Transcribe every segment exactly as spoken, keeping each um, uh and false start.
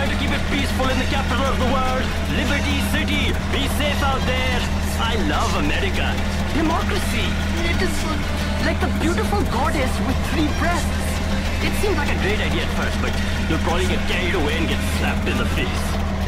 trying to keep it peaceful in the capital of the world. Liberty City. Be safe out there. I love America. Democracy. It is like a beautiful goddess with three breasts. It seemed like a great idea at first, but you'll probably get carried away and get slapped in the face.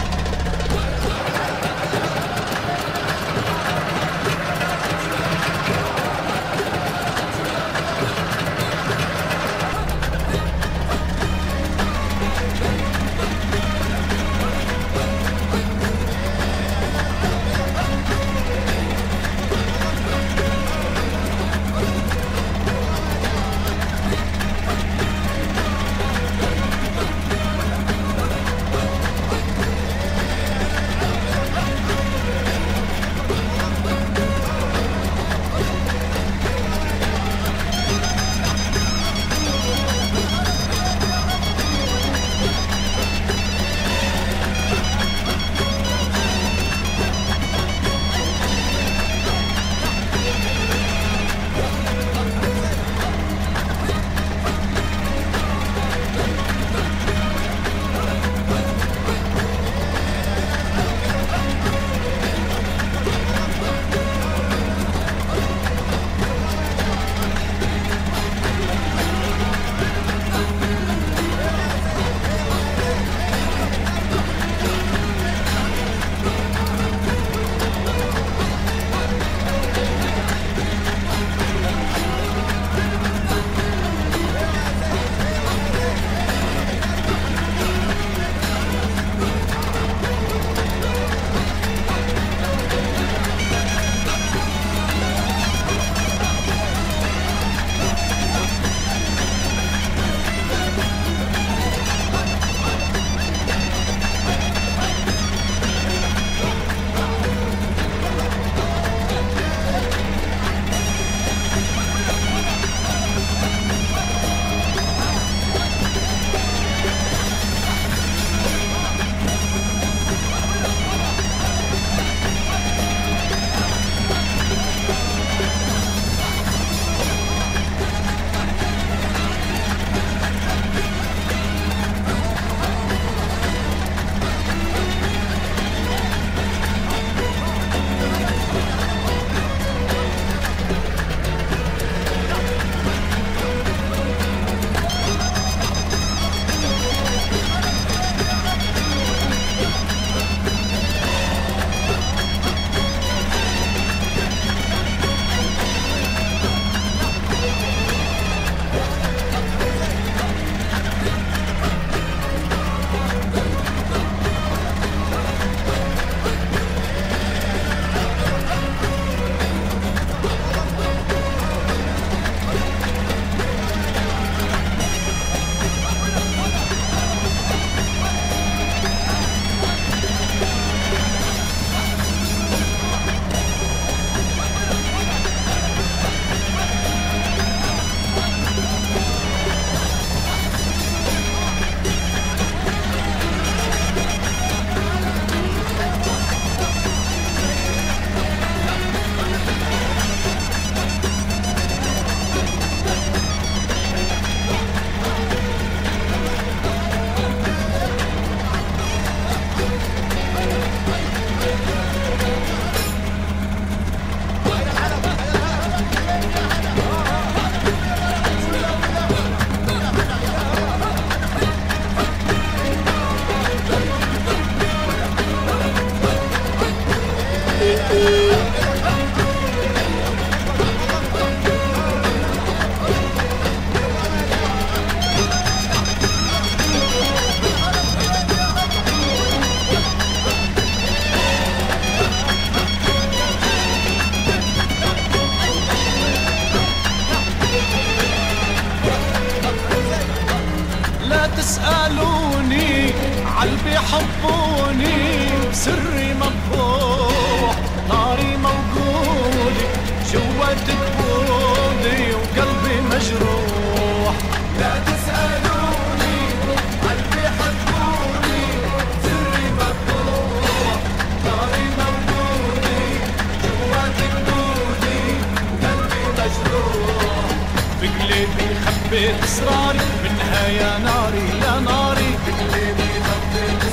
تسألوني عالبي حبوني سري مفتوح ناري موجودة جوات قبولي وقلبي مجروح. لا تسألوني عالبي حبوني سري مفتوح ناري موجودة جوات قبولي وقلبي مجروح. بقلبي خبيت اسراري منها يا ناري يا ناري بقلبي خبيت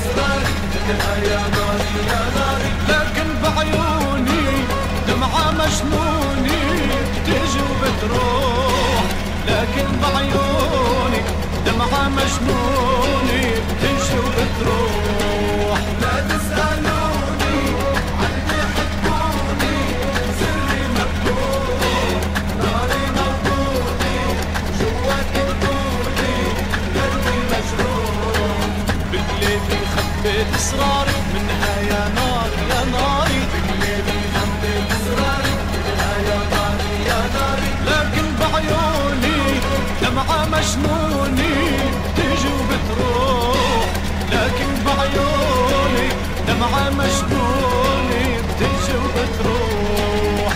مجنوني تجي وبتروح، لكن بعيوني دمعة مجنوني تجي وبتروح. لا تسألوني عن اللي يحبوني، سري مكتوب، ناري موجودي، جوات قلبي قلبي مجروح. بقلبي خبيت اسراري منها يا نار يا ناري، بقلبي خبيت اسراري منها يا ناري يا ناري، لكن بعيوني دمعة مجنوني تجي وبتروح، لكن بعيوني دمعة مجنوني بتجي وبتروح.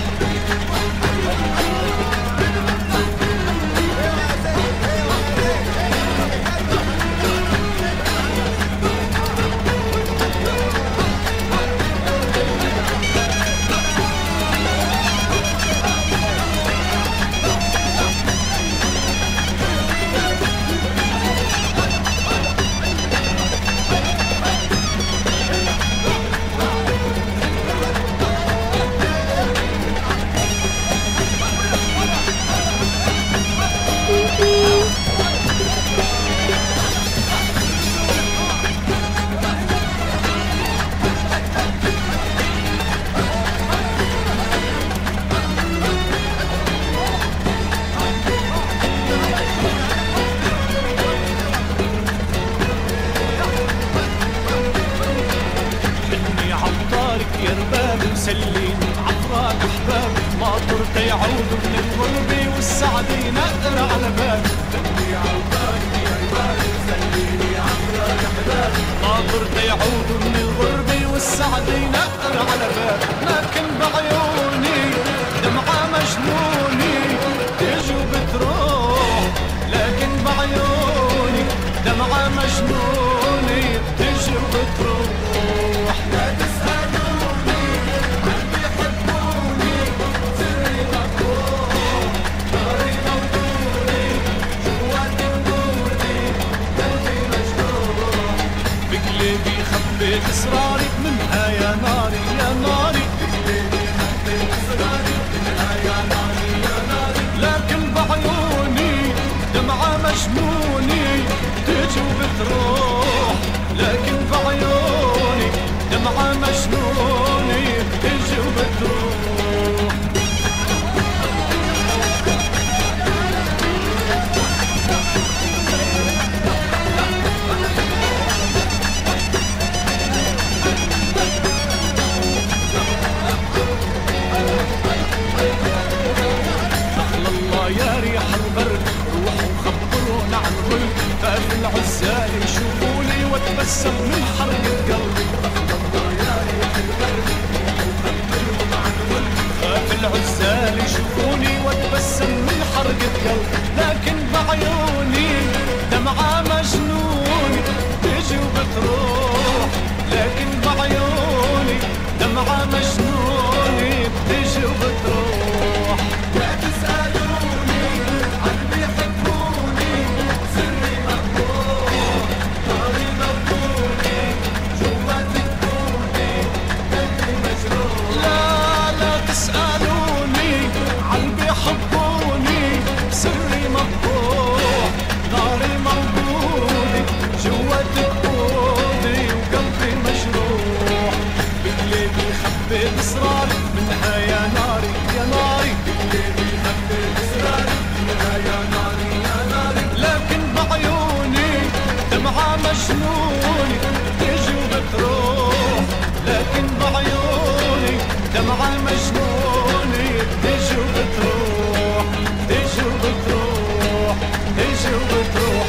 مسلين عطراك احباب ما طرت يعودوا من الغربة والسعد ينقر على باب. دمي عطارك يا رباب مسليني عطراك احباب ما طرت يعودوا من الغربة والسعد ينقر على باب. لكن بعيوني دمعة مجنوني تجي وبتروح، لكن بعيوني دمعة مجنوني بتجي وبتروح. لا تسألوني عن بيحبوني، سري مكتوب، ناري موجودي، جوات قلبي قلبي مجروح. بقلبي خبيت اسراري منها يا ناري يا ناري، بقلبي خبيت اسراري منها يا ناري يا ناري، لكن بعيوني دمعة مجنوني تجي وبتروح، لكن بعيوني دمعة مجنوني تجي وبتروح. دخل الله يا ريح البرد، روحوا خبرونا عن غلب، فاف العزال يشوفوني واتبسم من حرقة قلبي. دخل الله يا ريح البرد، روحوا خبرونا عن غلب، فاف العزال يشوفوني واتبسم من حرقة قلبي. لكن بعيوني دمعة مجنوني تجي وبتروح، لكن بعيوني دمعة مجنوني بتجي وبتروح. لا تسألوني عن بيحبوني، سري مكتوب، ناري موجودي، جوات قلبي قلبي مجروح. لا لا تسألوني عن بيحبوني، سري مكتوب، ناري موجودي، جوات قلبي وقلبي مجروح. بقلبي خبيت اسراري منها يا ناري يا ناري، بقلبي خبيت اسراري منها يا ناري يا ناري، لكن بعيوني دمعة مجنوني تجي وبتروح، لكن بعيوني دمعة مجنوني تجي وبتروح، تجي وبتروح، تجي وبتروح.